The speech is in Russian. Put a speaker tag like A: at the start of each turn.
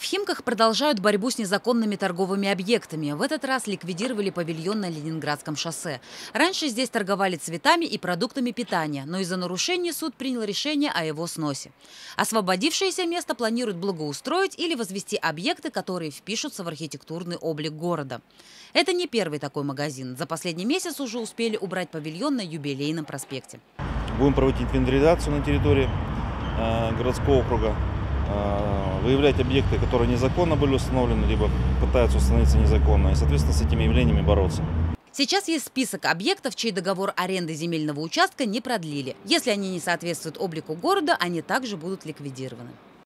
A: Химках продолжают борьбу с незаконными торговыми объектами. В этот раз ликвидировали павильон на Ленинградском шоссе. Раньше здесь торговали цветами и продуктами питания, но из-за нарушений суд принял решение о его сносе. Освободившееся место планируют благоустроить или возвести объекты, которые впишутся в архитектурный облик города. Это не первый такой магазин. За последний месяц уже успели убрать павильон на Юбилейном проспекте.
B: Будем проводить инвентаризацию на территории городского округа, выявлять объекты, которые незаконно были установлены, либо пытаются установиться незаконно, и, соответственно, с этими явлениями бороться.
A: Сейчас есть список объектов, чей договор аренды земельного участка не продлили. Если они не соответствуют облику города, они также будут ликвидированы.